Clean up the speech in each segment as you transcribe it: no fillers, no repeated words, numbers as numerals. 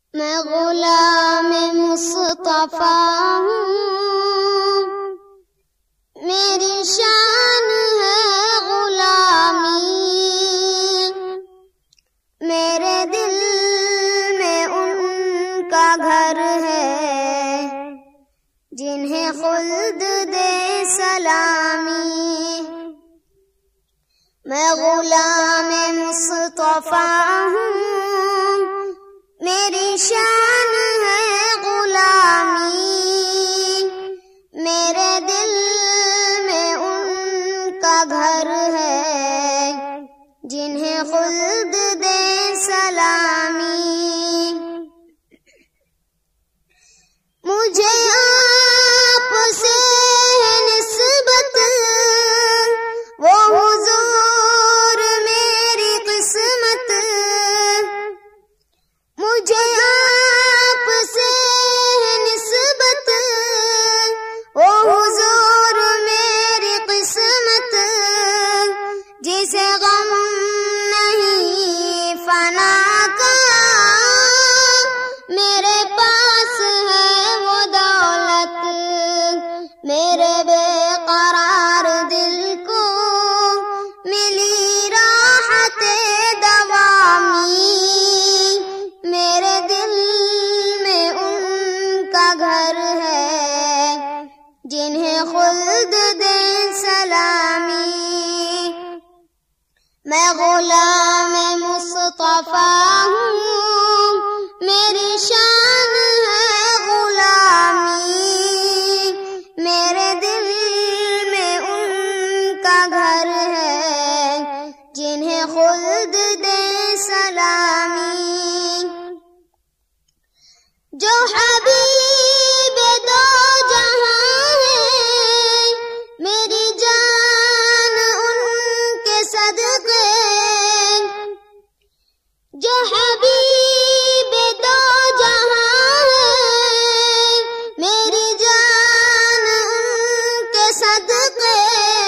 میں غلام مصطفیٰ ہوں، میری شان ہے غلامی، میرے دل میں ان کا گھر ہے جنہیں خلد دے سلامی۔ میں غلام مصطفیٰ ہوں، میری شان ہے غلامی، میرے دل میں ان کا گھر ہے جنہیں خلد دے سلامی۔ مجھے آپ سے نسبت وہ حضور میری قسمت، مجھے آپ سے نسبت وہ حضور میری قسمت، جسے غم نہیں فنا کا، میرے پاس ہے وہ دولت، میرے بے قرار دل کو ملی راحت دوامی، میرے دل میں ان کا گھر ہے جنہیں خلد دے سلامی۔ میں غلام مصطفیٰ ہوں، میری شان ہے غلامی، میرے دل میں ان کا گھر ہے جنہیں خلد دے سلامی۔ جو حبیب دو جہاں ہیں، میری جان ان کے صدقے، جو حبیب دو جہاں ہیں، میری جان ان کے صدقے،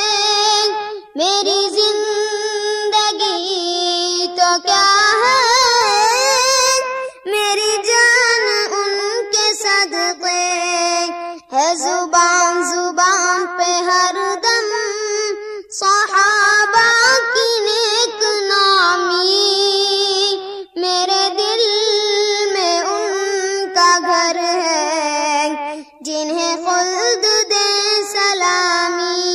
میری زندگی تو کیا ہے، میری جان ان کے صدقے ہے، زبان زبان پہ ہر دم صحابہ کی نیک نامی، میرے دل میں ان کا گھر ہے جنہیں خلد دے سلامی۔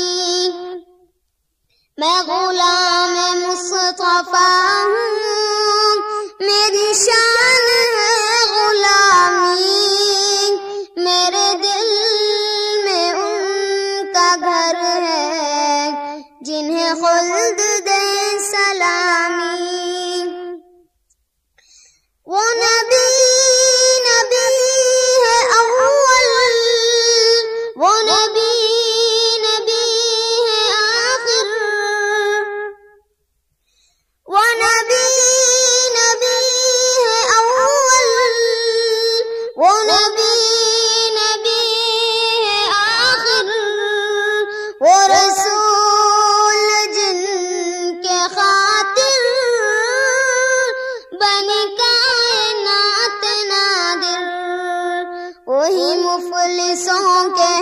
میں غلام مصطفیٰ ہوں، میری شان ہے غلامی، میرے دل میں ان کا گھر ہے جنہیں خلد دے سلامی۔ وہ نبی نبی ہے اول، وہ نبی نبی ہے آخر، وہ نبی نبی ہے اول، وہ نبی نبی ہے آخر، وہ رسول جن کے خاطر بنی کائنات نادر، وہی مفلسوں کے